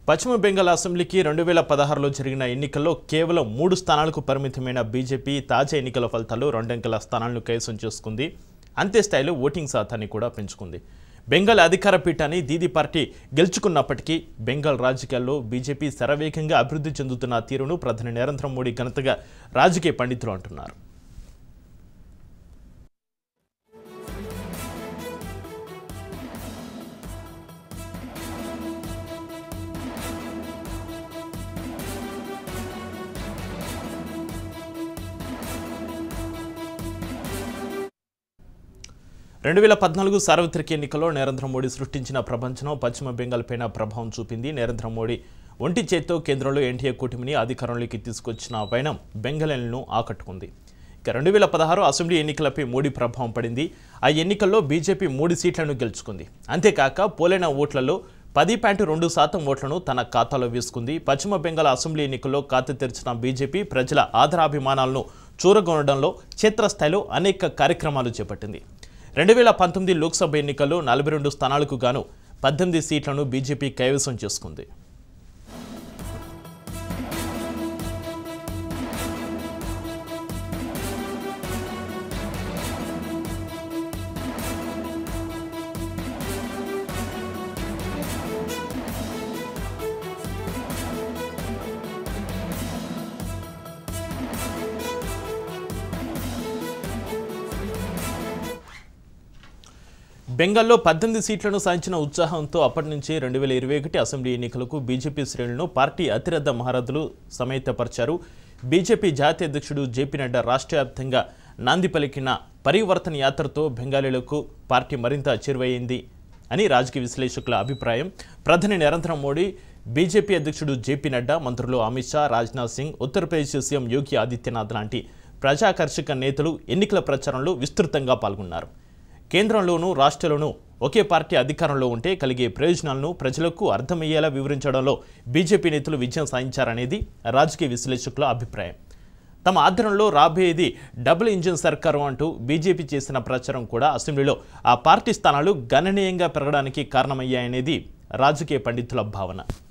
పశ్చిమ బెంగాల్ అసెంబ్లీకి 2016లో జరిగిన ఎన్నికల్లో కేవలం 3 స్థానాలకు పరిమితమైన బీజేపీ తాజా ఎన్నికల ఫలితాల్లో 2 అంకెల స్థానాలను కైవసం చేసుకుంది. అంతే స్థాయిలో ఓటింగ్ శాతాన్ని కూడా పెంచుకుంది. బెంగాల్ అధికార పీఠాన్ని దీదీ పార్టీ గెలుచుకున్నప్పటికీ బెంగాల్ రాజకీయాల్లో బీజేపీ శరవేగంగా అభివృద్ధి చెందుతున్న తీరును ప్రధాని నరేంద్ర మోడీ ఘనతగా రాజకీయ పండితులు అంటున్నారు. రెండు 2014 సార్వత్రిక ఎన్నికల్లో నరేంద్ర మోడీ సృష్టించిన ప్రపంచం పశ్చిమ బెంగాల్ పైన ప్రభావం చూపింది. నరేంద్ర మోడీ ఒంటి చేత్తో కేంద్రంలో ఎన్డీఏ కూటమిని అధికారంలోకి తీసుకొచ్చిన వైనం బెంగాలీలను ఆకట్టుకుంది. ఇక 2016 అసెంబ్లీ ఎన్నికలపై మోడీ ప్రభావం పడింది. ఆ ఎన్నికల్లో బీజేపీ 3 సీట్లను గెలుచుకుంది. అంతేకాక పోలైన ఓట్లలో 10.2% ఓట్లను తన ఖాతాలో వేసుకుంది. పశ్చిమ బెంగాల్ అసెంబ్లీ ఎన్నికల్లో ఖాతా తెరిచిన బీజేపీ ప్రజల ఆదరాభిమానాలను చూరగొనడంలో క్షేత్రస్థాయిలో అనేక కార్యక్రమాలు చేపట్టింది. 2019 లోక్సభ ఎన్నికల్లో 42 స్థానాలకు గాను 18 సీట్లను బీజేపీ కైవసం చేసుకుంది. బెంగాల్లో 18 సీట్లను సాధించిన ఉత్సాహంతో అప్పటి నుంచి 2021 అసెంబ్లీ ఎన్నికలకు బీజేపీ శ్రేణులను పార్టీ అతిరథ మహారథులు సమేతపరిచారు. బీజేపీ జాతీయ అధ్యక్షుడు జేపీ నడ్డా రాష్ట్ర వ్యాప్తంగా నాంది పలికిన పరివర్తన యాత్రతో బెంగాలీలకు పార్టీ మరింత చేరువైంది అని రాజకీయ విశ్లేషకుల అభిప్రాయం. ప్రధాని నరేంద్ర మోడీ, బీజేపీ అధ్యక్షుడు జేపీ నడ్డా, మంత్రులు అమిత్ షా, రాజ్నాథ్ సింగ్, ఉత్తరప్రదేశ్ సీఎం యోగి ఆదిత్యనాథ్ లాంటి ప్రజాకర్షక నేతలు ఎన్నికల ప్రచారంలో విస్తృతంగా పాల్గొన్నారు. కేంద్రంలోనూ రాష్ట్రంలోనూ ఒకే పార్టీ అధికారంలో ఉంటే కలిగే ప్రయోజనాలను ప్రజలకు అర్థమయ్యేలా వివరించడంలో బీజేపీ నేతలు విజయం సాధించారనేది రాజకీయ విశ్లేషకుల అభిప్రాయం. తమ ఆధ్వర్యంలో రాబోయేది డబుల్ ఇంజిన్ సర్కారు అంటూ బీజేపీ చేసిన ప్రచారం కూడా అసెంబ్లీలో ఆ పార్టీ స్థానాలు గణనీయంగా పెరగడానికి కారణమయ్యాయనేది రాజకీయ పండితుల భావన.